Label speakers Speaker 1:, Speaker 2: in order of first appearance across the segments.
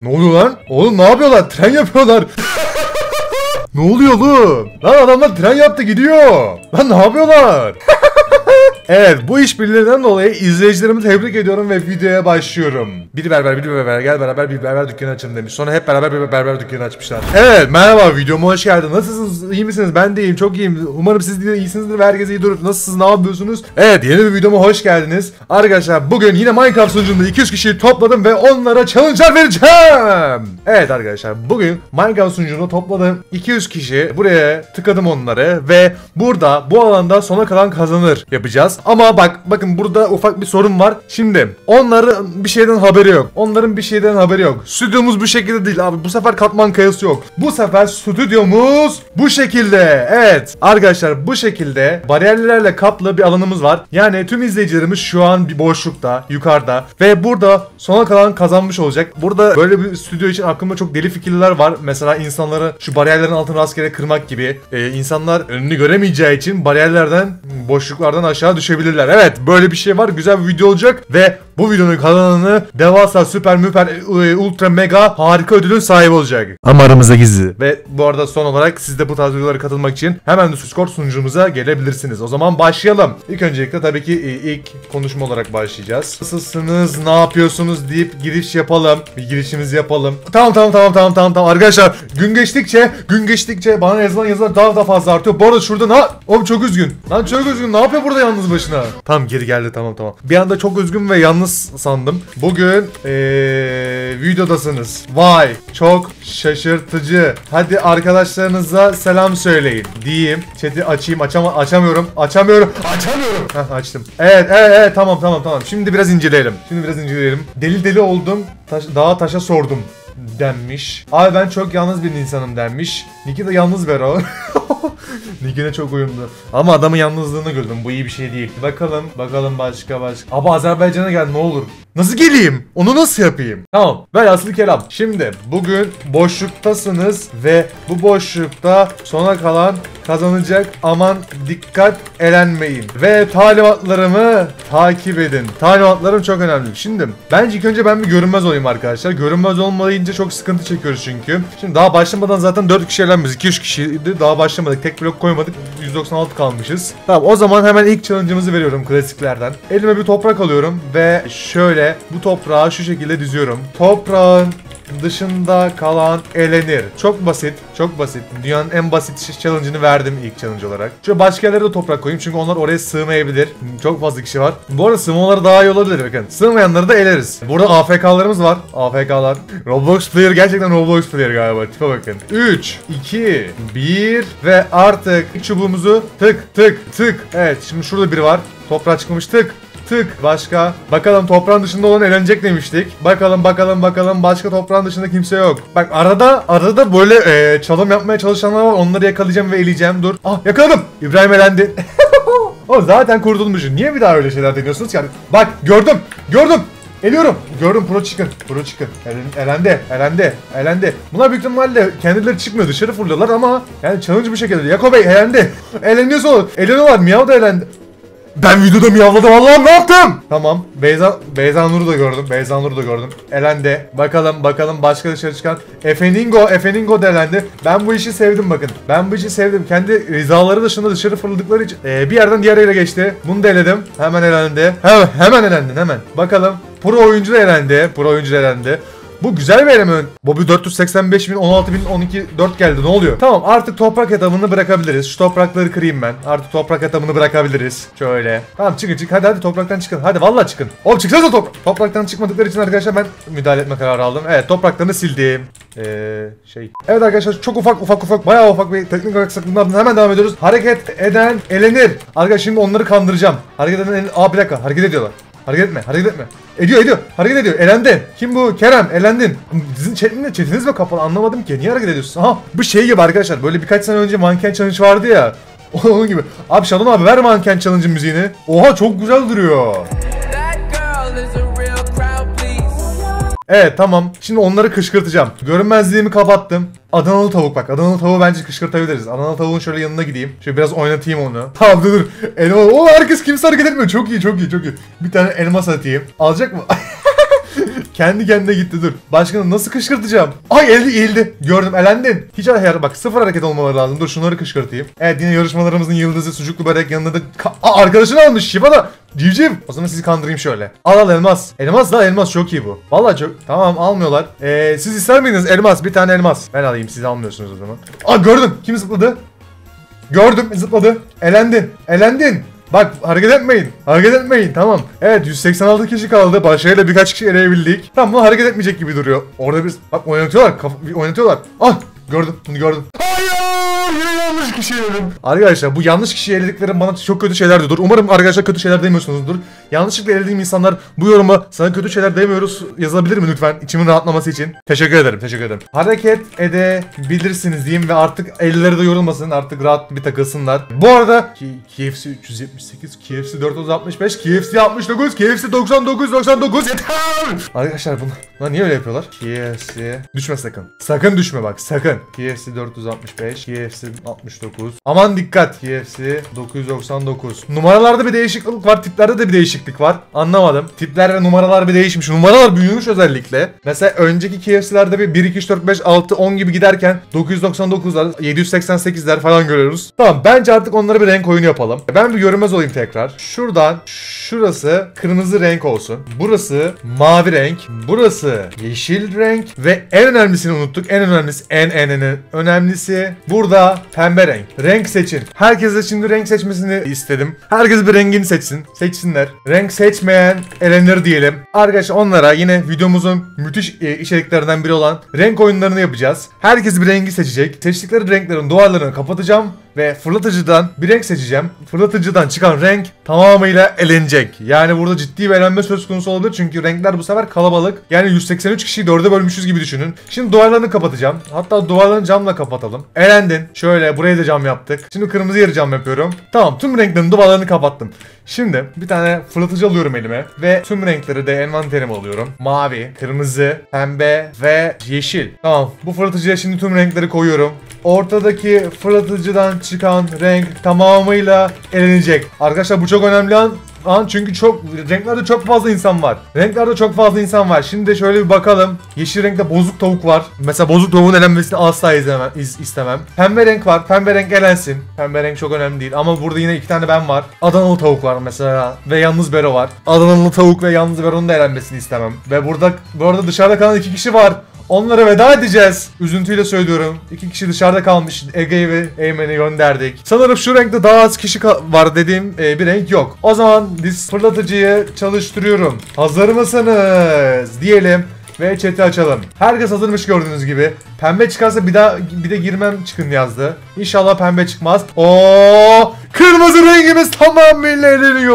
Speaker 1: Ne oluyor lan? Oğlum ne yapıyorlar? Tren yapıyorlar. Ne oluyor oğlum? Lan adamlar tren yaptı gidiyor. Lan ne yapıyorlar? Evet, bu işbirliğinden dolayı izleyicilerimi tebrik ediyorum ve videoya başlıyorum. Biri berber gel beraber bir berber dükkanı açalım demiş. Sonra hep beraber bir berber dükkanı açmışlar. Evet, merhaba, videoma hoş geldin. Nasılsınız? İyi misiniz? Ben de iyiyim, çok iyiyim. Umarım siz de iyisinizdir ve herkes iyi durur. Nasılsınız? Ne yapıyorsunuz? Evet, yeni bir videoma hoş geldiniz. Arkadaşlar bugün yine Minecraft sunucunda 200 kişiyi topladım ve onlara challenge'lar vereceğim. Evet arkadaşlar, bugün Minecraft sunucunda topladım 200 kişi. Buraya tıkladım onları ve burada bu alanda sona kalan kazanır yapacağız. Ama bakın burada ufak bir sorun var. Şimdi onların bir şeyden haberi yok. Onların bir şeyden haberi yok. Stüdyomuz bu şekilde değil abi. Bu sefer katman kayası yok. Bu sefer stüdyomuz bu şekilde. Evet arkadaşlar, bu şekilde bariyerlerle kaplı bir alanımız var. Yani tüm izleyicilerimiz şu an bir boşlukta, yukarıda ve burada sona kalan kazanmış olacak. Burada böyle bir stüdyo için aklımda çok deli fikirler var. Mesela insanları şu bariyerlerin altını rastgele kırmak gibi. İnsanlar önünü göremeyeceği için bariyerlerden, boşluklardan aşağı düşebilirler. Evet, böyle bir şey var. Güzel bir video olacak ve bu videonun kazananı devasa süper ultra mega harika ödülün sahibi olacak. Ama aramızda gizli. Ve bu arada son olarak siz de bu tarz videolara katılmak için hemen de Discord sunucumuza gelebilirsiniz. O zaman başlayalım. İlk öncelikle tabii ki ilk konuşma olarak başlayacağız. Nasılsınız? Ne yapıyorsunuz deyip giriş yapalım. Bir girişimizi yapalım. Tamam. Arkadaşlar gün geçtikçe bana yazılan yazılar daha da fazla artıyor. Bu arada şurada oğlum çok üzgün. Lan çok üzgün. Ne yapıyor burada yalnız başına? Tamam, geri geldi, tamam. Bir anda çok üzgün ve yalnız sandım. Bugün videodasınız. Vay, çok şaşırtıcı. Hadi arkadaşlarınıza selam söyleyin diyeyim. Chat'i açayım, açamıyorum. Heh, açtım. Evet, tamam. Şimdi biraz inceleyelim. Deli oldum. Dağa taşa sordum denmiş. Abi ben çok yalnız bir insanım denmiş. Nick'i de yalnız ver o. Nick'ine çok uyumlu. Ama adamın yalnızlığını gördüm. Bu iyi bir şey değil. Bakalım başka. Abi Azerbaycan'a gel ne olur. Nasıl geleyim? Onu nasıl yapayım? Tamam. Velhasıl kelam. Şimdi bugün boşluktasınız ve bu boşlukta sona kalan kazanacak. Aman dikkat, elenmeyin. Ve talimatlarımı takip edin. Talimatlarım çok önemli. Şimdi bence ilk önce ben bir görünmez olayım arkadaşlar. Görünmez olmayınca çok sıkıntı çekiyoruz çünkü. Şimdi daha başlamadan zaten 4 kişi elenmişiz. 2-3 kişiydi. Daha başlamadık. Tek blok koymadık. 196 kalmışız. Tamam, o zaman hemen ilk challenge'ımızı veriyorum klasiklerden. Elime bir toprak alıyorum ve şöyle bu toprağı şu şekilde diziyorum. Toprağın dışında kalan elenir. Çok basit. Dünyanın en basit challenge'ını verdim ilk challenge olarak. Şöyle başka yerlere de toprak koyayım çünkü onlar oraya sığmayabilir. Çok fazla kişi var. Bu arada sığmaları daha iyi olabilir bakın. Sığmayanları da eleriz. Burada AFK'larımız var. AFK'lar. Roblox player, gerçekten Roblox player galiba. Tipe bakın. 3, 2, 1 ve artık çubuğumuzu tık. Evet, şimdi şurada biri var. Toprağa çıkmış, tık. Başka. Bakalım toprağın dışında olan eğlenecek demiştik. Bakalım. Başka toprağın dışında kimse yok. Bak arada böyle çalım yapmaya çalışanlar var. Onları yakalayacağım ve eleyeceğim. Dur. Ah, yakaladım. İbrahim elendi. O zaten kurtulmuş. Niye bir daha öyle şeyler deniyorsunuz yani? Bak gördüm. Eliyorum. Gördüm, pro chicken. Elendi. Bunlar büyük ihtimalle kendileri çıkmıyor, dışarı fırlıyorlar ama yani challenge bu şekilde. Yako Bey elendi. Eleniyorsa olur. Eleniyorlar. Miyav da elendi. Ben videoda miyavladım, Allah'ım ne yaptım? Tamam. Beyza Nur'u da gördüm. Elendi. Bakalım başka dışarı çıkan. Efeningo da elendi. Ben bu işi sevdim bakın. Kendi rizaları dışında dışarı fırladıkları için bir yerden diğer yere geçti. Bunu da eledim. Hemen elendi. Hemen elendin. Bakalım. Pro oyuncu da elendi. Bu güzel bir eleme. Bobby 485.000, 16.000, 4 geldi. Ne oluyor? Tamam, artık toprak etabını bırakabiliriz. Şu toprakları kırayım ben. Artık toprak etabını bırakabiliriz. Şöyle. Tamam, çıkın. Hadi topraktan çıkın. Hadi vallahi çıkın. Oğlum çıksanıza topraktan çıkmadıkları için arkadaşlar ben müdahale etme kararı aldım. Evet, topraklarını sildim. Evet arkadaşlar, çok ufak bayağı ufak bir teknik aksaklıklardan hemen devam ediyoruz. Hareket eden elenir. Arkadaşlar şimdi onları kandıracağım. Hareket eden bir dakika, hareket ediyorlar. Hareket etme. Ediyor. Hareket ediyor. Elendi. Kim bu? Kerem. Elendin. Sizin chatiniz mi kapalı? Anlamadım ki. Niye hareket ediyorsun? Aha. Bu şey gibi arkadaşlar. Böyle birkaç sene önce manken challenge vardı ya. Onun gibi. Abi Şalom abi ver manken challenge'ın müziğini. Oha, çok güzel duruyor. Evet, tamam. Şimdi onları kışkırtacağım. Görünmezliğimi kapattım. Adanalı tavuk bak. Adanalı tavuğu bence kışkırtabiliriz. Adanalı tavuğun şöyle yanına gideyim. Şöyle biraz oynatayım onu. Tamam dur. Herkes kimse hareket etmiyor. Çok iyi. Bir tane elmas atayım. Alacak mı? Kendi kendine gitti, dur. Başkanı nasıl kışkırtacağım? Ay eğildi. Gördüm, elendin. Hiç bak, sıfır hareket olmaları lazım. Dur şunları kışkırtayım. Evet, yine yarışmalarımızın yıldızı sucuklu börek, yanında da arkadaşını almış Şifa da. Civciv. O zaman sizi kandırayım şöyle. Al elmas. Elmas da elmas çok iyi bu. Vallahi çok. Tamam, almıyorlar. Siz ister miydiniz elmas? Bir tane elmas. Ben alayım, siz almıyorsunuz o zaman. Aa, gördüm. Kim zıpladı? Gördüm, zıpladı. Elendin. Bak, hareket etmeyin. Tamam. Evet, 186 kişi kaldı. Başarıyla birkaç kişi eleyebildik. Tamam, bunu hareket etmeyecek gibi duruyor. Orada bir bak, oynatıyorlar. Ah, bunu gördüm. Hayır! Yine yanlış kişi eledim. Arkadaşlar, bu yanlış kişiyi elediklerim bana çok kötü şeyler diyordur. Umarım arkadaşlar kötü şeyler demiyorsunuzdur. Yanlışlıkla elediğim insanlar bu yoruma sana kötü şeyler demiyoruz yazabilir mi lütfen? İçimin rahatlaması için. Teşekkür ederim. Hareket edebilirsiniz diyeyim ve artık elleri de yorulmasın. Artık rahat bir takılsınlar. Bu arada KFC 378, KFC 465, KFC 69, KFC 99 yeter. Arkadaşlar bunlar niye öyle yapıyorlar? KFC düşme sakın. Sakın düşme bak, sakın. KFC 465, KFC 69. Aman dikkat. KFC 999. Numaralarda bir değişiklik var, tiplerde de bir değişiklik var. Anlamadım. Tipler ve numaralar bir değişmiş. Numaralar büyümüş özellikle. Mesela önceki KFC'lerde bir 1 2 3 4 5 6 10 gibi giderken 999'lar, 788'ler falan görüyoruz. Tamam, bence artık onlara bir renk oyunu yapalım. Ben bir görünmez olayım tekrar. Şuradan şurası kırmızı renk olsun. Burası mavi renk. Burası yeşil renk ve en önemlisini unuttuk. En önemlisi burada pembe renk. Renk seçin. Herkese şimdi renk seçmesini istedim. Herkes bir rengini seçsinler. Renk seçmeyen elenir diyelim. Arkadaşlar, onlara yine videomuzun müthiş içeriklerinden biri olan renk oyunlarını yapacağız. Herkes bir rengi seçecek. Seçtikleri renklerin duvarlarını kapatacağım ve fırlatıcıdan bir renk seçeceğim. Fırlatıcıdan çıkan renk tamamıyla elenecek. Yani burada ciddi bir elenme söz konusu olabilir çünkü renkler bu sefer kalabalık. Yani 183 kişiyi 4'e bölmüşüz gibi düşünün. Şimdi duvarlarını kapatacağım. Hatta duvarlarını camla kapatalım. Elendin. Şöyle buraya da cam yaptık. Şimdi kırmızı yeri cam yapıyorum. Tamam, tüm renklerin duvarlarını kapattım. Şimdi bir tane fırlatıcı alıyorum elime ve tüm renkleri de envanterime alıyorum. Mavi, kırmızı, pembe ve yeşil. Tamam, bu fırlatıcıya şimdi tüm renkleri koyuyorum. Ortadaki fırlatıcıdan çıkan renk tamamıyla elenecek. Arkadaşlar, bu çok önemli an çünkü renklerde çok fazla insan var. Şimdi de şöyle bir bakalım. Yeşil renkte bozuk tavuk var. Mesela bozuk tavuğun elenmesini asla istemem. Pembe renk var. Pembe renk elensin. Pembe renk çok önemli değil ama burada yine iki tane ben var. Adanalı tavuk var mesela ve yalnız Bero var. Adanalı tavuk ve yalnız Bero'nun da elenmesini istemem. Ve bu arada dışarıda kalan iki kişi var. Onlara veda edeceğiz. Üzüntüyle söylüyorum. 2 kişi dışarıda kalmış. Ege'yi ve Eymen'i gönderdik. Sanırım şu renkte daha az kişi var dediğim bir renk yok. O zaman fırlatıcıyı çalıştırıyorum. Hazır mısınız? Diyelim ve chat'i açalım. Herkes hazırmış gördüğünüz gibi. Pembe çıkarsa bir de girmem çıkın yazdı. İnşallah pembe çıkmaz. Oo! Kırmızı rengimiz tamamıyla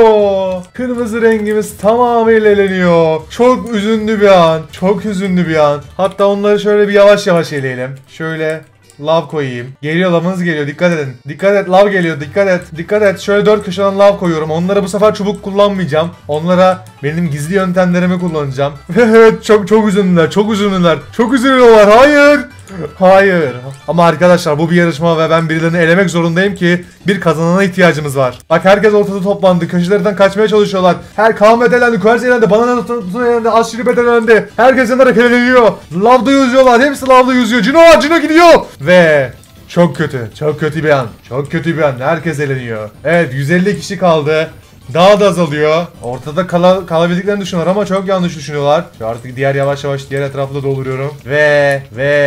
Speaker 1: eleniyor. Çok üzünlü bir an. Hatta onları şöyle bir yavaş yavaş eleyelim. Şöyle lav koyayım. Lavınız geliyor. Dikkat edin. Dikkat et. Lav geliyor. Dikkat et. Şöyle 4 köşeden lav koyuyorum. Onlara bu sefer çubuk kullanmayacağım. Onlara benim gizli yöntemlerimi kullanacağım. Evet, çok üzüldüler. Çok üzülüyorlar. Hayır. Ama arkadaşlar, bu bir yarışma ve ben birilerini elemek zorundayım ki bir kazanana ihtiyacımız var. Bak, herkes ortada toplandı. Köşelerden kaçmaya çalışıyorlar. Her Kahmet elendi, Kuerz elendi, Banana elendi, Aşiribet elendi. Herkes yanarak eleniyor. Lavda yüzüyorlar. Hepsi lavda yüzüyor. Cino gidiyor. Ve çok kötü bir an. Herkes eleniyor. Evet, 150 kişi kaldı. Daha da azalıyor. Ortada kalabildiklerini düşünüyorlar ama çok yanlış düşünüyorlar. Artık diğer etrafı da dolduruyorum. Ve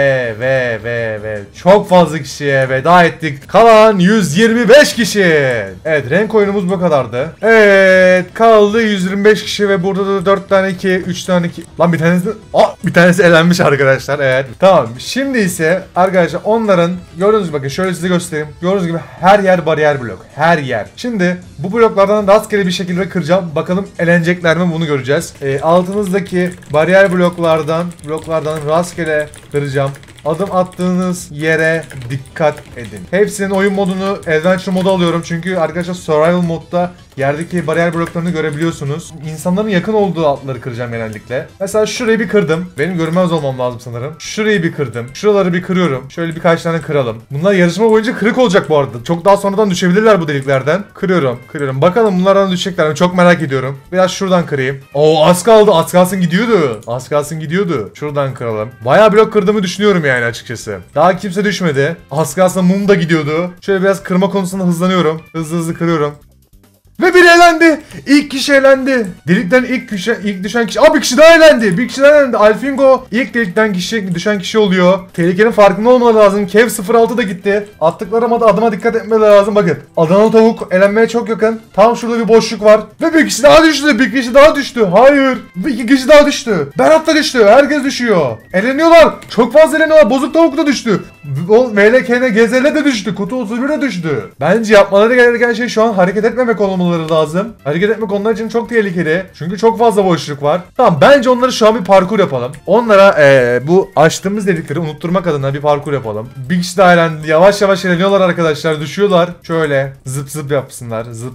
Speaker 1: çok fazla kişiye veda ettik. Kalan 125 kişi. Evet, renk oyunumuz bu kadardı. Evet, kaldı 125 kişi ve burada da 4 tane 3 tane 2. Lan bir tanesi elenmiş arkadaşlar. Evet. Tamam. Şimdi ise arkadaşlar onların gördüğünüz gibi, bakın şöyle size göstereyim. Gördüğünüz gibi her yer bariyer blok. Her yer. Şimdi bu bloklardan rastgele bir şekilde kıracağım. Bakalım elenecekler mi, bunu göreceğiz. Altınızdaki bariyer bloklardan rastgele kıracağım. Adım attığınız yere dikkat edin. Hepsinin oyun modunu Adventure modu alıyorum çünkü arkadaşlar Survival modda yerdeki bariyer bloklarını görebiliyorsunuz. İnsanların yakın olduğu altları kıracağım genellikle. Mesela şurayı bir kırdım. Benim görmez olmam lazım sanırım. Şurayı bir kırdım. Şuraları bir kırıyorum. Şöyle birkaç tane kıralım. Bunlar yarışma boyunca kırık olacak bu arada. Çok daha sonradan düşebilirler bu deliklerden. Kırıyorum. Bakalım bunlardan düşecekler mi? Çok merak ediyorum. Biraz şuradan kırayım. Oo, az kaldı. Az kalsın gidiyordu. Az kalsın gidiyordu. Şuradan kıralım. Bayağı blok kırdığımı düşünüyorum yani açıkçası. Daha kimse düşmedi. Az kalsın mum da gidiyordu. Şöyle biraz kırma konusunda hızlanıyorum. Hızlı kırıyorum. Ve biri elendi. İlk kişi elendi. Delikten ilk düşen kişi. Aa, bir kişi daha elendi. Bir kişi daha elendi. Alfingo ilk delikten düşen kişi oluyor. Tehlikenin farkında olmaları lazım. Kev 06 da gitti. Attıkları adıma dikkat etmeleri lazım. Bakın. Adanalı tavuk elenmeye çok yakın. Tam şurada bir boşluk var. Ve bir kişi daha düştü. Bir kişi daha düştü. Hayır. İki kişi daha düştü. Berat da düştü. Herkes düşüyor. Eleniyorlar. Çok fazla eleniyorlar. Bozuk tavuk da düştü. O MLKN GZL de düştü. Kutu 31 de düştü. Bence yapmaları gereken şey şu an hareket etmemek olmalı lazım. Hareket etmek onlar için çok tehlikeli. Çünkü çok fazla boşluk var. Tamam, bence onları şu an bir parkur yapalım. Onlara bu açtığımız delikleri unutturmak adına bir parkur yapalım. Bir kişi daha elendi. Yavaş yavaş eleniyorlar arkadaşlar. Düşüyorlar. Şöyle zıp yapsınlar. Zıp.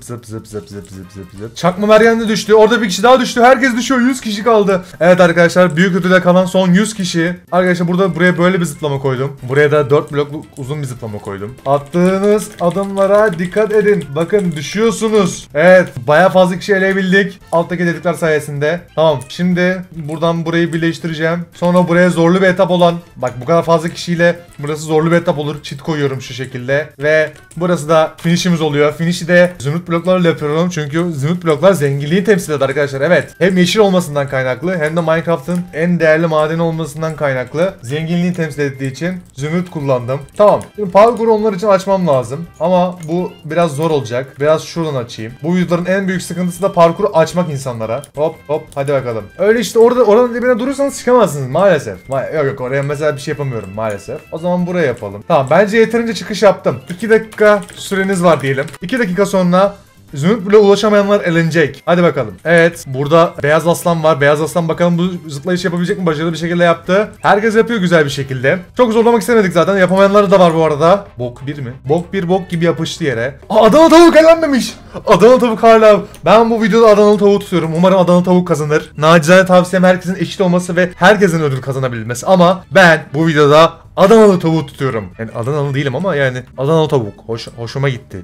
Speaker 1: Çakma Meryem de düştü. Orada bir kişi daha düştü. Herkes düşüyor. 100 kişi kaldı. Evet arkadaşlar, büyük ödüle kalan son 100 kişi. Arkadaşlar buraya böyle bir zıplama koydum. Buraya da 4 blokluk uzun bir zıplama koydum. Attığınız adımlara dikkat edin. Bakın düşüyorsunuz. Evet, bayağı fazla kişi eleyebildik alttaki delikler sayesinde. Tamam, şimdi buradan burayı birleştireceğim. Sonra buraya zorlu bir etap olan, bak bu kadar fazla kişiyle burası zorlu bir etap olur. Çit koyuyorum şu şekilde. Ve burası da finish'imiz oluyor. Finish'i de zümrüt bloklarla yapıyorum. Çünkü zümrüt bloklar zenginliği temsil eder arkadaşlar. Evet, hem yeşil olmasından kaynaklı hem de Minecraft'ın en değerli madeni olmasından kaynaklı zenginliği temsil ettiği için zümrüt kullandım. Tamam, şimdi parkuru onlar için açmam lazım. Ama bu biraz zor olacak. Biraz şuradan açayım. Bu videoların en büyük sıkıntısı da parkuru açmak insanlara. Hop hadi bakalım. Öyle işte oranın dibine durursanız çıkamazsınız maalesef. Yok oraya mesela bir şey yapamıyorum maalesef. O zaman buraya yapalım. Tamam, bence yeterince çıkış yaptım. 2 dakika süreniz var diyelim. 2 dakika sonra zümrüt bile ulaşamayanlar elenecek. Hadi bakalım. Evet, burada beyaz aslan var. Beyaz aslan bakalım bu zıplayış yapabilecek mi? Başarılı bir şekilde yaptı. Herkes yapıyor güzel bir şekilde. Çok zorlamak istemedik zaten. Yapamayanları da var bu arada. Bok 1 mi? Bok gibi yapıştı yere. Adanalı tavuk elenmemiş. Adanalı tavuk hala. Ben bu videoda Adanalı tavuğu tutuyorum. Umarım Adanalı tavuk kazanır. Nacizane tavsiyem herkesin eşit olması ve herkesin ödül kazanabilmesi. Ama ben bu videoda Adanalı tavuğu tutuyorum. Yani Adanalı değilim ama yani Adanalı tavuk. Hoşuma gitti.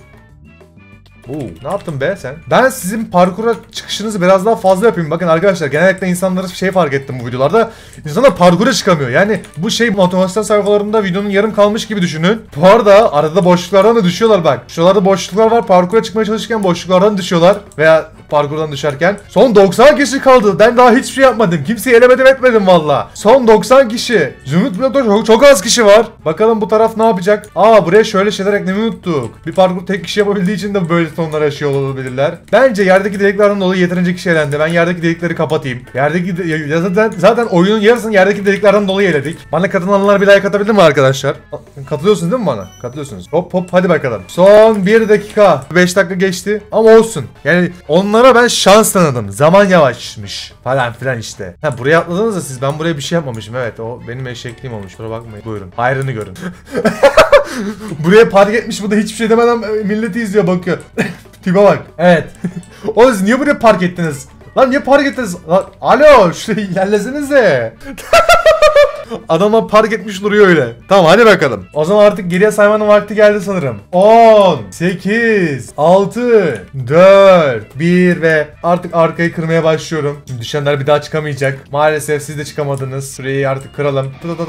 Speaker 1: Ne yaptın be sen? Ben sizin parkura çıkışınızı biraz daha fazla yapayım. Bakın arkadaşlar, genellikle insanları fark ettim bu videolarda. İnsanlar parkura çıkamıyor. Yani bu motivasyon sayfalarında videonun yarım kalmış gibi düşünün. Bu arada arada boşluklardan da düşüyorlar bak. Şuralarda boşluklar var. Parkura çıkmaya çalışırken boşluklardan düşüyorlar. Veya parkurdan düşerken. Son 90 kişi kaldı. Ben daha hiçbir şey yapmadım. Kimseyi elemedim etmedim valla. Son 90 kişi. Zümrüt blokta çok az kişi var. Bakalım bu taraf ne yapacak? Buraya şöyle şeyler eklemeyi unuttuk. Bir parkur tek kişi yapabildiği için de böyle sonlar yaşıyor olabilirler. Bence yerdeki deliklerden dolayı yeterince kişi elendi. Ben yerdeki delikleri kapatayım. Zaten oyunun yarısını yerdeki deliklerden dolayı eledik. Bana katılanlar bir like atabilir mi arkadaşlar? Katılıyorsunuz değil mi bana? Katılıyorsunuz. Hop hadi bakalım. Son 1 dakika. 5 dakika geçti ama olsun. Yani onlara ben şans tanıdım. Zaman yavaşmış falan filan işte. Buraya atladınız da siz. Ben buraya bir şey yapmamışım. Evet, o benim eşekliğim olmuş. Kusura bakmayın. Buyurun. Hayrını görün. Buraya park etmiş, bu da hiçbir şey demeden milleti izliyor, bakıyor. Tipe bak. Evet. Oğlum siz niye buraya park ettiniz? Lan niye park ettiniz? Lan, alo şurayı ilerlesenize. Adamlar park etmiş duruyor öyle. Tamam hadi bakalım. O zaman artık geriye saymanın vakti geldi sanırım. 10, 8, 6, 4, 1 ve artık arkayı kırmaya başlıyorum. Şimdi düşenler bir daha çıkamayacak. Maalesef siz de çıkamadınız. Süreyi artık kıralım.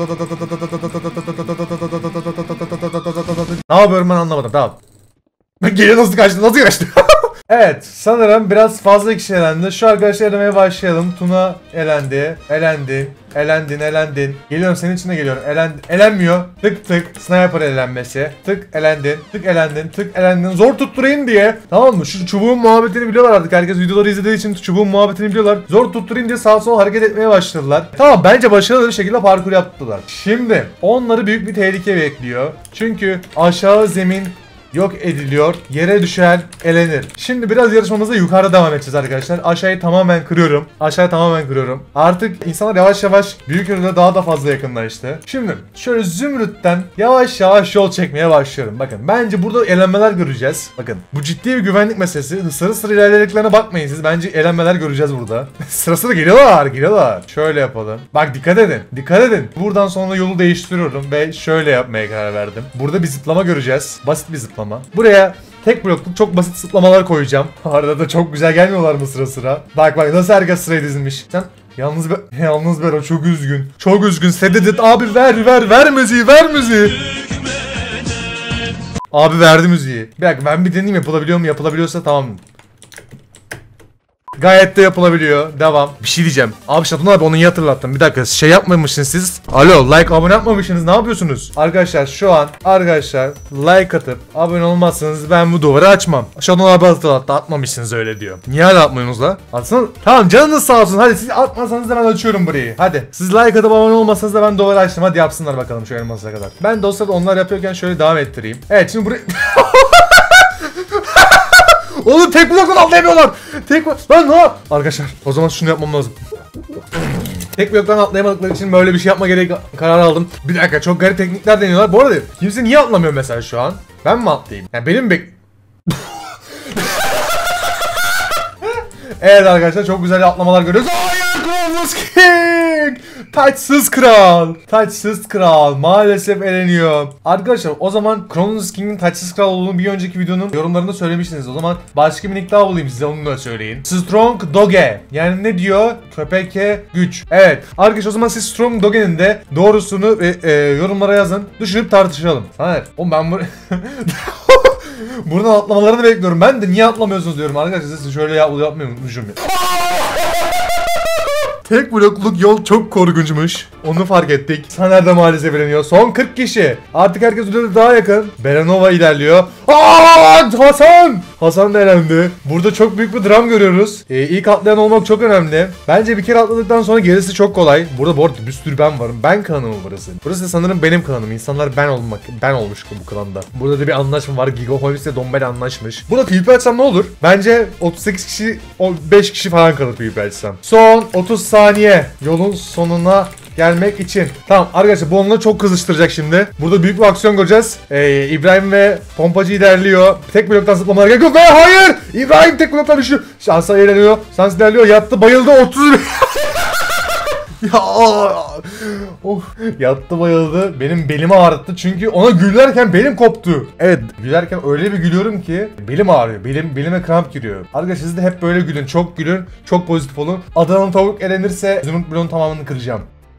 Speaker 1: Ne yapıyorum ben anlamadım. Tamam. Geriye nasıl kaçtı? Nasıl kaçtı? Evet, sanırım biraz fazla kişi elendi. Şu arkadaşlar elemeye başlayalım. Tuna elendi. Elendin. Geliyorum, senin içine geliyorum. Elenmiyor. Tık sniper elenmesi. Tık elendin. Zor tutturayım diye. Tamam mı? Şu çubuğun muhabbetini biliyorlar artık. Herkes videoları izlediği için çubuğun muhabbetini biliyorlar. Zor tutturayım diye sağa sola hareket etmeye başladılar. Tamam, bence başarılı bir şekilde parkur yaptılar. Şimdi onları büyük bir tehlike bekliyor. Çünkü aşağı zemin yok ediliyor. Yere düşen elenir. Şimdi biraz yarışmamıza yukarıda devam edeceğiz arkadaşlar. Aşağıyı tamamen kırıyorum. Aşağıyı tamamen kırıyorum. Artık insanlar yavaş yavaş büyük ürüne daha da fazla yakınlaştı. Şimdi şöyle zümrütten yavaş yavaş yol çekmeye başlıyorum. Bakın bence burada elenmeler göreceğiz. Bakın bu ciddi bir güvenlik meselesi. Sıra sıra ilerlediklerine bakmayın siz. Bence elenmeler göreceğiz burada. Sıra sıra geliyorlar. Şöyle yapalım. Bak dikkat edin. Dikkat edin. Buradan sonra yolu değiştiriyorum ve şöyle yapmaya karar verdim. Burada bir zıplama göreceğiz. Basit bir zıplama. Buraya tek blokluk çok basit zıplamalar koyacağım. Arada da çok güzel gelmiyorlar mı sıra sıra? Bak nasıl herkes sıraya dizilmiş. Sen yalnız Bero çok üzgün. Çok üzgün. Sededet abi ver müziği. Abi verdi müziği. Bir dakika ben bir deneyeyim, yapılabiliyor mu? Yapılabiliyorsa tamam. Gayet de yapılabiliyor. Devam. Bir şey diyeceğim. Abi Şadun abi onu iyi hatırlattım. Bir dakika şey yapmamışsınız siz. Alo like abone yapmamışsınız. Ne yapıyorsunuz? Arkadaşlar şu an like atıp abone olmazsanız ben bu duvarı açmam. Şadun abi hatırlattı. Atmamışsınız öyle diyor. Niye hala atmıyorsunuz la? Atsana. Tamam canınız sağ olsun. Hadi siz atmasanız da ben açıyorum burayı. Hadi. Siz like atıp abone olmasanız da ben duvarı açtım. Hadi yapsınlar bakalım şu elmasına kadar. Ben de o sırada onlar yapıyorken şöyle devam ettireyim. Evet şimdi burayı... Oğlum tek bloktan atlayamıyorlar. Lan ne? Arkadaşlar o zaman şunu yapmam lazım. Tek bloktan atlayamadıkları için böyle bir şey yapma kararı aldım. Bir dakika çok garip teknikler deniyorlar. Bu arada kimse niye atlamıyor mesela şu an? Ben mi atlayayım? Yani benim Evet arkadaşlar çok güzel atlamalar görüyoruz. Kronos King! Taçsız kral maalesef eleniyor. Arkadaşlar o zaman Kronos King'in taçsız kral olduğunu bir önceki videonun yorumlarında söylemiştiniz. O zaman başka bir nick daha bulayım size, onu da söyleyin. Strong Doge. Yani ne diyor? Köpeke güç. Evet. Arkadaşlar o zaman siz Strong Doge'nin de doğrusunu yorumlara yazın. Düşünüp tartışalım. Evet. Oğlum ben buradan atlamalarını bekliyorum. Ben de niye atlamıyorsunuz diyorum arkadaşlar. Siz şöyle yapmayı unutmuşum ya. Tek blokluk yol çok korkunçmuş. Onu fark ettik. Saner de maalesef eleniyor. Son 40 kişi. Artık herkes ödülü daha yakın. Berenova ilerliyor. Hasan da elendi. Burada çok büyük bir dram görüyoruz. İlk atlayan olmak çok önemli. Bence bir kere atladıktan sonra gerisi çok kolay. Burada bu arada bir sürü ben varım. Ben klanım burası. Burası sanırım benim klanım. İnsanlar ben olmuş bu klanda. Burada da bir anlaşma var. Giga Hobbs ile Dombel anlaşmış. Burada PvP açsam ne olur? Bence 38 kişi 5 kişi falan kalır PvP açsam. Son 30 saniye. Yolun sonuna gelmek için. Tamam arkadaşlar bu onları çok kızıştıracak şimdi. Burada büyük bir aksiyon göreceğiz. İbrahim ve Pompacı ilerliyor. Tek bloktan zıplamalar gerekiyor ve hayır! İbrahim tek bloktan düşüyor. Şansa eğleniyor. Şans ilerliyor. Yattı bayıldı 30. Ya of, yattı bayıldı. Benim belimi ağrıttı çünkü ona gülerken belim koptu. Evet gülerken öyle bir gülüyorum ki belim ağrıyor. Belime kramp giriyor. Arkadaşlar siz de hep böyle gülün. Çok gülün. Çok pozitif olun. Adanalı tavuk elenirse zümrüt bloğun tamamını kıracağım.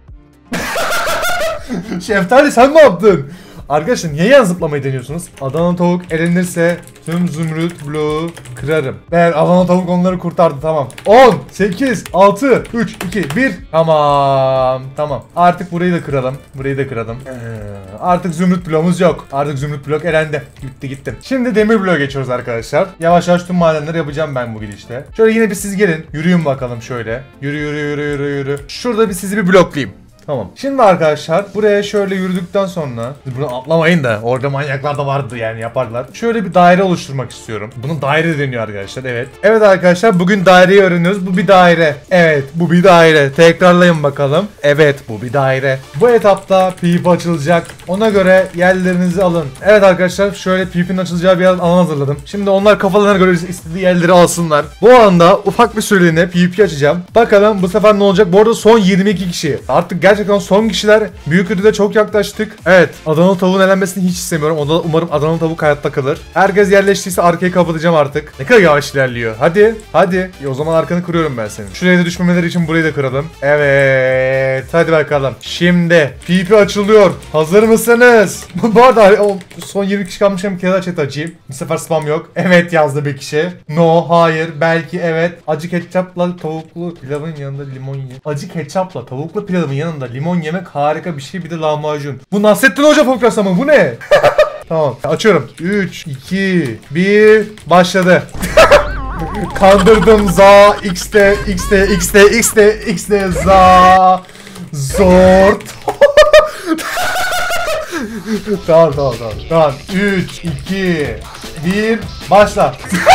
Speaker 1: Şeftali sen ne yaptın? Arkadaşlar niye yan zıplamayı deniyorsunuz? Adana tavuk elenirse tüm zümrüt bloğu kırarım. Evet Adana tavuk onları kurtardı tamam. 10, 8, 6, 3, 2, 1. Tamam. Artık burayı da kıralım. Artık zümrüt bloğumuz yok. Artık zümrüt blok elendi. Gitti. Şimdi demir bloğa geçiyoruz arkadaşlar. Yavaş yavaş tüm madenleri yapacağım ben bu gidişte. Şöyle yine bir siz gelin. Yürüyün bakalım şöyle. Yürü. Şurada sizi bir bloklayayım. Tamam. Şimdi arkadaşlar buraya şöyle yürüdükten sonra bunu atlamayın da orada manyaklar da vardı yani yaparlar. Şöyle bir daire oluşturmak istiyorum. Bunun daire deniyor arkadaşlar evet. Evet arkadaşlar bugün daireyi öğreniyoruz. Bu bir daire. Evet bu bir daire. Tekrarlayın bakalım. Evet bu bir daire. Bu etapta PvP açılacak. Ona göre yerlerinizi alın. Evet arkadaşlar şöyle PvP'nin açılacağı bir alan hazırladım. Şimdi onlar kafalarına göre istediği yerleri alsınlar. Bu anda ufak bir süreliğine PvP açacağım. Bakalım bu sefer ne olacak? Bu arada son 22 kişi. Artık gerçekten son kişiler. Büyük ödüle çok yaklaştık. Evet. Adanalı tavuğun elenmesini hiç istemiyorum. Umarım Adanalı tavuk hayatta kalır. Herkes yerleştiyse arkayı kapatacağım artık. Ne kadar yavaş ilerliyor. Hadi. O zaman arkanı kırıyorum ben senin. Şuraya da düşmemeleri için burayı da kıralım. Evet. Hadi bakalım. Şimdi PvP açılıyor. Hazır mısınız? Bu arada son 20 kişi kalmışken bir kere daha chat açayım. Bu sefer spam yok. Evet yazdı bir kişi. No, hayır, belki evet. Acı ketçapla tavuklu pilavın yanında limon ye. Acı ketçapla tavuklu pilavın yanında limon yemek harika bir şey, bir de lahmacun. Bu Nasrettin Hoca fokrası mı? Bu ne? Tamam açıyorum. 3, 2, 1 başladı. Kandırdım za x'te za zort. Tamam tamam tamam. Tamam. 3, 2, 1 başla.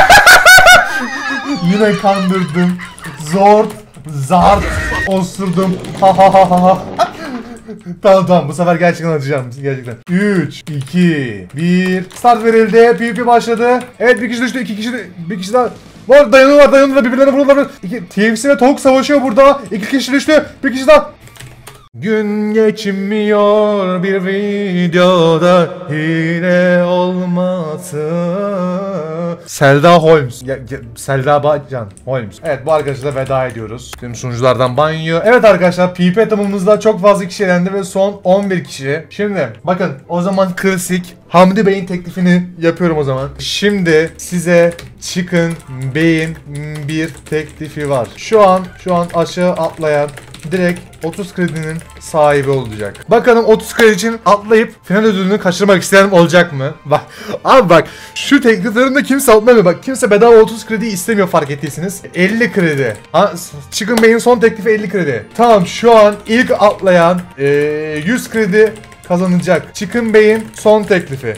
Speaker 1: Yine kandırdım. Zor, zart, osurdum. Ha ha ha ha. Tamam tamam, bu sefer gerçekten acıyacağım gerçekten. 3, 2, 1 start verildi. PvP başladı. Evet, bir kişi düştü, iki kişi, bir kişi daha var, dayanıyorlar birbirlerine vuruyorlar. TFC ve Tavuk savaşıyor burada. 2 kişi düştü, bir kişi daha. Gün geçmiyor bir videoda hile olması. Selda Holmes. Selda Bacan Holmes. Evet, bu arkadaşla veda ediyoruz. Tüm sunuculardan banyo. Evet arkadaşlar, PvP etapımızda çok fazla kişi elendi ve son 11 kişi. Şimdi bakın, o zaman klasik Hamdi Bey'in teklifini yapıyorum o zaman. Şimdi size Chicken Bey'in bir teklifi var. Şu an aşağı atlayan direkt 30 kredinin sahibi olacak. Bakalım 30 kredi için atlayıp final ödülünü kaçırmak isteyen olacak mı? Bak abi, bak şu tekliflerinde kimse atlamıyor. Bak, kimse bedava 30 kredi istemiyor, fark ettiyseniz. 50 kredi. Chicken Bey'in son teklifi 50 kredi. Tamam, şu an ilk atlayan 100 kredi kazanacak. Chicken Bey'in son teklifi.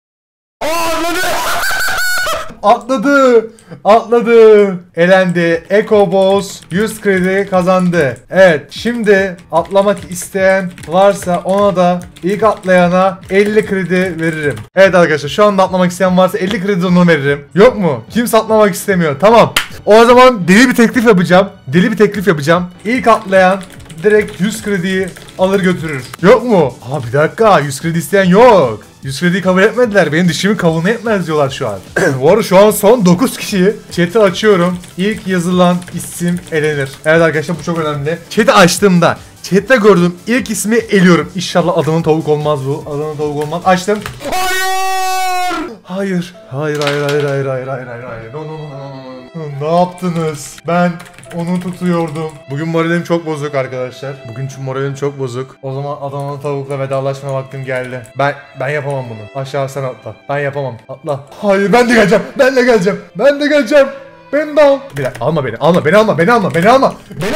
Speaker 1: Atladı. Elendi. Eco Boss 100 kredi kazandı. Evet, şimdi atlamak isteyen varsa ona da ilk atlayana 50 kredi veririm. Evet arkadaşlar, şu anda atlamak isteyen varsa 50 kredi onu veririm. Yok mu? Kimse atlamak istemiyor. Tamam. O zaman deli bir teklif yapacağım. İlk atlayan direkt 100 krediyi alır götürür. Yok mu? Bir dakika, 100 kredi isteyen yok. 100 krediyi kabul etmediler. Benim dişimin kavunu etmez diyorlar şu an. Bu arada şu an son 9 kişiyi. Chat'i açıyorum. İlk yazılan isim elenir. Evet arkadaşlar, bu çok önemli. Chat'i açtığımda chat'te gördüğüm ilk ismi eliyorum. İnşallah adamın tavuk olmaz bu. Adamın tavuk olmaz. Açtım. Hayır. Hayır. No. Ne yaptınız? Ben onu tutuyordum. Bugün moralim çok bozuk arkadaşlar. O zaman Adanalı tavukla vedalaşma vaktim geldi. Ben yapamam bunu. Aşağı sen atla. Ben yapamam. Atla. Hayır, ben de geleceğim. Beni de al. Bir dakika, beni alma.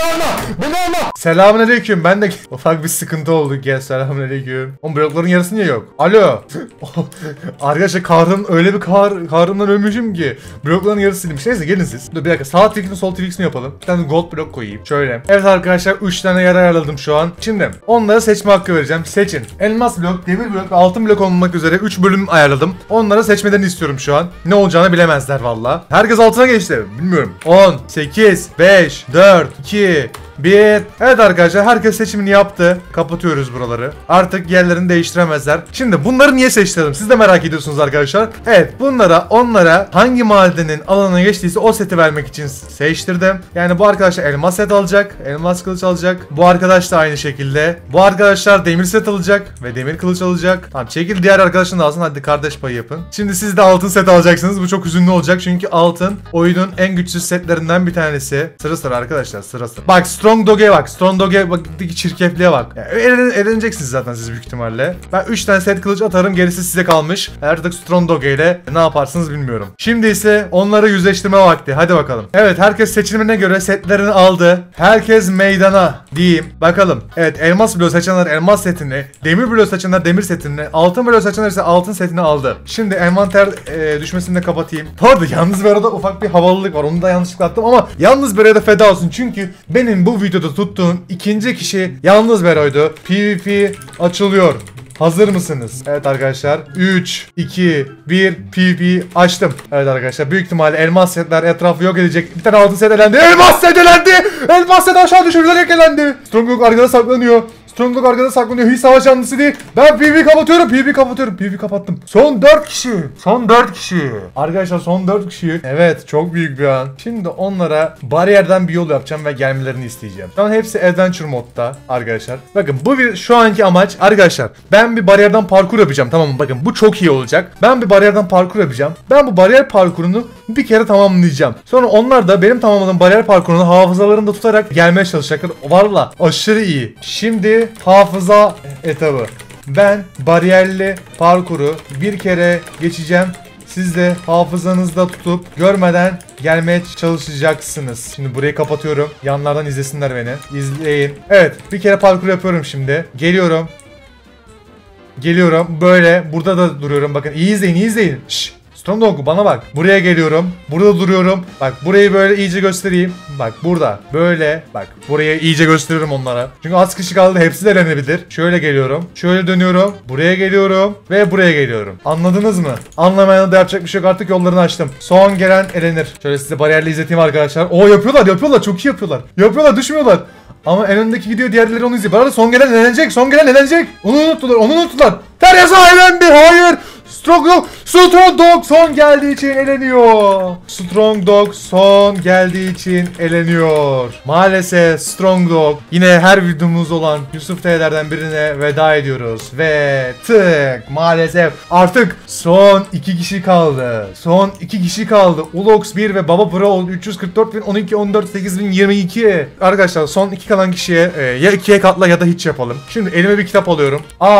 Speaker 1: Selamünaleyküm. Ben de ufak bir sıkıntı oldu. Gel, selamünaleyküm. Oğlum, blokların yarısı niye yok? Alo. Arkadaşlar, öyle bir kahrımdan ölmüşüm ki blokların yarısı silinmiş. Neyse, gelin siz. Dur bir dakika, sağ tık mı sol tık mı yapalım? Bir tane gold blok koyayım. Şöyle. Evet arkadaşlar, 3 tane yer ayarladım şu an. Şimdi onlara seçme hakkı vereceğim. Seçin. Elmas blok, demir blok ve altın blok olmak üzere 3 bölüm ayarladım. Onlara seçmelerini istiyorum şu an. Ne olacağını bilemezler valla. Herkes altına geçti. Bilmiyorum. 10, 8, 5, 4, 2, 1. Evet arkadaşlar, herkes seçimini yaptı. Kapatıyoruz buraları. Artık yerlerini değiştiremezler. Şimdi bunları niye seçtirdim? Siz de merak ediyorsunuz arkadaşlar. Evet, onlara hangi madenin alanına geçtiyse o seti vermek için seçtirdim. Yani bu arkadaşlar elmas set alacak. Elmas kılıç alacak. Bu arkadaş da aynı şekilde. Bu arkadaşlar demir set alacak ve demir kılıç alacak. Tamam, çekil, diğer arkadaşın da alsın. Hadi kardeş payı yapın. Şimdi siz de altın set alacaksınız. Bu çok hüzünlü olacak çünkü altın oyunun en güçsüz setlerinden bir tanesi. Sıra arkadaşlar, sıra. Bak, Strong Dog'e bak. Strong Dog'e bak, çirkefliğe bak. Yani eğleneceksiniz zaten siz büyük ihtimalle. Ben 3 tane set kılıç atarım, gerisi size kalmış. Artık Strong Dog'e ile ne yaparsınız bilmiyorum. Şimdi ise onları yüzleştirme vakti. Hadi bakalım. Evet, herkes seçimine göre setlerini aldı. Herkes meydana diyeyim. Bakalım. Evet, elmas bloğu seçenler elmas setini, demir bloğu seçenler demir setini, altın bloğu seçenler ise altın setini aldı. Şimdi envanter düşmesini de kapatayım. Tabii yalnız bir arada ufak bir havalılık var. Onu da yanlışlıkla attım ama yalnız bir arada feda olsun. Çünkü benim bu videoda tuttuğum ikinci kişi yalnız Bero'ydu. PvP açılıyor. Hazır mısınız? Evet arkadaşlar, 3, 2, 1 PvP açtım. Evet arkadaşlar, büyük ihtimalle elmas setler etrafı yok edecek. Bir tane altın set elendi. Elmas set aşağı düşürülerek elendi. Stronghold arkada saklanıyor. Hiç savaş yanlısı değil. Ben PvP kapatıyorum. PvP kapattım. Son 4 kişi. Arkadaşlar, son 4 kişi. Evet, çok büyük bir an. Şimdi onlara bariyerden bir yol yapacağım ve gelmelerini isteyeceğim. Şu an hepsi adventure modda arkadaşlar. Bakın, şu anki amaç arkadaşlar. Ben bir bariyerden parkur yapacağım, tamam mı? Bakın, bu çok iyi olacak. Ben bir bariyerden parkur yapacağım. Ben bu bariyer parkurunu bir kere tamamlayacağım. Sonra onlar da benim tamamladığım bariyer parkurunu hafızalarında tutarak gelmeye çalışacaklar. Valla aşırı iyi. Şimdi hafıza etabı. Ben bariyerli parkuru bir kere geçeceğim. Siz de hafızanızda tutup görmeden gelmeye çalışacaksınız. Şimdi burayı kapatıyorum. Yanlardan izlesinler beni. İzleyin. Evet, bir kere parkur yapıyorum şimdi. Geliyorum. geliyorum böyle burada da duruyorum, bakın iyi izleyin, iyi izleyin. Şşş. Strong Dog bana bak. Buraya geliyorum. Burada duruyorum. Bak burayı böyle iyice göstereyim. Bak burada. Böyle. Bak buraya iyice gösteriyorum onlara. Çünkü az kişi kaldı. Hepsi de elenebilir. Şöyle geliyorum. Şöyle dönüyorum. Buraya geliyorum. Ve buraya geliyorum. Anladınız mı? Anlamayanı da yapacak bir şey yok. Artık yollarını açtım. Son gelen elenir. Şöyle size bariyerli izleteyim arkadaşlar. Oo yapıyorlar. Yapıyorlar. Çok iyi yapıyorlar. Yapıyorlar. Düşmüyorlar. Ama en öndeki gidiyor, diğerleri onu izliyor. Bu arada son gelen elenecek. Son gelen elenecek. Onu unuttular. Onu unuttular. Teresa elendi. Hayır. Strong Dog son geldiği için eleniyor. Strong Dog son geldiği için eleniyor. Maalesef Strong Dog yine her videomuz olan Yusuf T'lerden birine veda ediyoruz. Ve tık maalesef artık son 2 kişi kaldı. Son 2 kişi kaldı. Ulox 1 ve Baba Pro 344.012 14 8022. Arkadaşlar son 2 kalan kişiye ya 2'ye katla ya da hiç yapalım. Şimdi elime bir kitap alıyorum.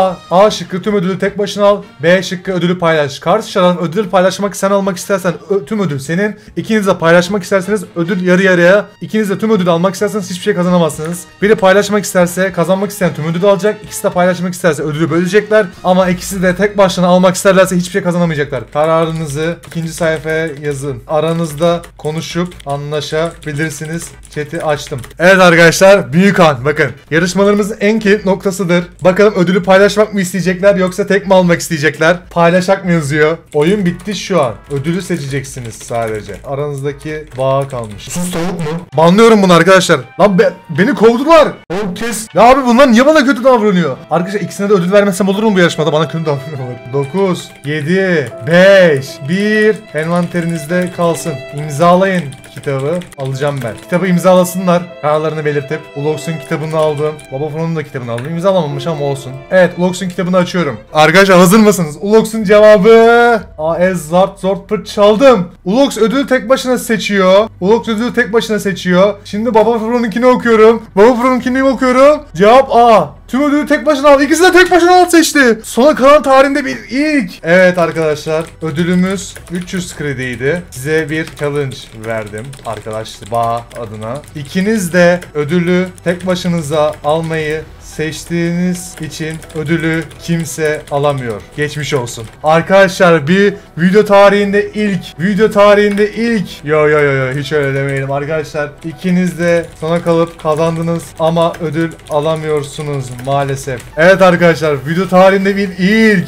Speaker 1: A şıkkı tüm ödülü tek başına al. B şıkkı ödülü paylaş. Karşı taraf ödül paylaşmak sen almak istersen tüm ödül senin. İkiniz de paylaşmak isterseniz ödül yarı yarıya. İkiniz de tüm ödülü almak isterseniz hiçbir şey kazanamazsınız. Biri paylaşmak isterse kazanmak isteyen tüm ödülü alacak. İkisi de paylaşmak isterse ödülü bölecekler. Ama ikisi de tek başına almak isterlerse hiçbir şey kazanamayacaklar. Kararınızı ikinci sayfaya yazın. Aranızda konuşup anlaşabilirsiniz. Chat'i açtım. Evet arkadaşlar, büyük an. Bakın yarışmalarımızın en kilit noktasıdır. Bakalım ödülü paylaşmak mı isteyecekler yoksa tek mi almak isteyecekler? Paylaşak mı yazıyor? Oyun bitti şu an. Ödülü seçeceksiniz sadece. Aranızdaki bağ kalmış. Sus tavuk mu? Banlıyorum bunu arkadaşlar. Lan beni kovdular. Oğlum kes. Ya abi bunlar niye bana kötü davranıyor? Arkadaşlar ikisine de ödül vermesem olur mu bu yarışmada? Bana kötü davranıyorlar. 9, 7, 5, 1. Envanterinizde kalsın. İmzalayın kitabı. Alacağım ben. Kitabı imzalasınlar. Kararlarını belirtip. Ulox'un kitabını aldım. Baba Pro'nun da kitabını aldım. İmzalamamış ama olsun. Evet, Ulox'un kitabını açıyorum. Arkadaşlar hazır mısınız? Ulox'un cevabı. Zart zort pırt çaldım. Ulox ödülü tek başına seçiyor. Ulox ödülü tek başına seçiyor. Şimdi Baba Pro'nunkini okuyorum. Baba Pro'nunkini okuyorum. Cevap A. Tüm ödülü tek başına al. İkisi de tek başına al seçti. Sona kalan tarihinde bir ilk. Evet arkadaşlar. Ödülümüz 300 krediydi. Size bir challenge verdim. Arkadaşlar Bağ adına. İkiniz de ödülü tek başınıza almayı seçtiğiniz için ödülü kimse alamıyor. Geçmiş olsun. Arkadaşlar bir video tarihinde ilk. Video tarihinde ilk. Yo hiç öyle demeyelim arkadaşlar. İkiniz de sona kalıp kazandınız ama ödül alamıyorsunuz maalesef. Evet arkadaşlar video tarihinde bir ilk.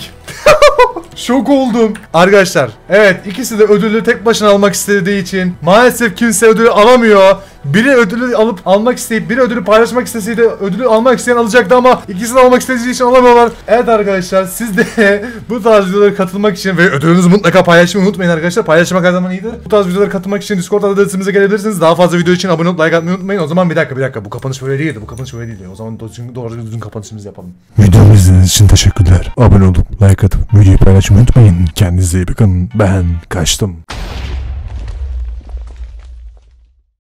Speaker 1: Şok oldum. Arkadaşlar evet ikisi de ödülü tek başına almak istediği için maalesef kimse ödülü alamıyor. Biri ödülü almak isteyip biri ödülü paylaşmak isteseydi ödülü almak isteyen alacaktı ama ikisi de almak istediği için alamıyorlar. Evet arkadaşlar siz de bu tarz videolara katılmak için ve ödülünüzü mutlaka paylaşmayı unutmayın arkadaşlar. Paylaşmak her zaman iyidir. Bu tarz videolara katılmak için Discord adresimize gelebilirsiniz. Daha fazla video için abone olup like atmayı unutmayın. O zaman bir dakika bu kapanış böyle değildi. Bu kapanış böyle değildi. O zaman doğru düzgün kapanışımızı yapalım. Videomu izlediğiniz için teşekkürler. Abone olup like atıp videoyu paylaşmayı unutmayın. Kendinize iyi bakın. Ben kaçtım.